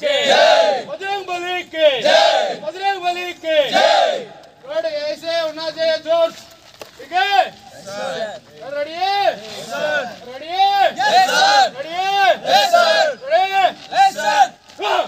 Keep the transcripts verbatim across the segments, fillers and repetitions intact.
के बजरंग बली के बजरंग बली के गुड। ऐसे होना चाहिए जोश, ठीक है? रेडी है? रेडी है? रेडी है? रेडी?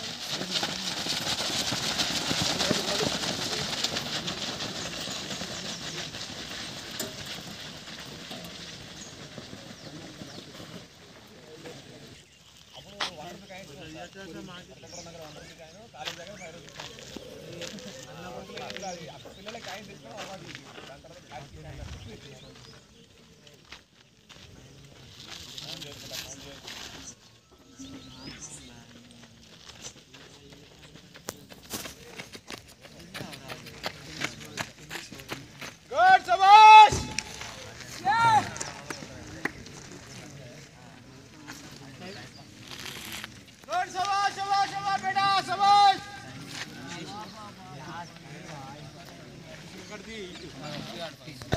गुड, शाबाश। गुड, शाबाश शाबाश शाबाश बेटा, शाबाश। कर दी।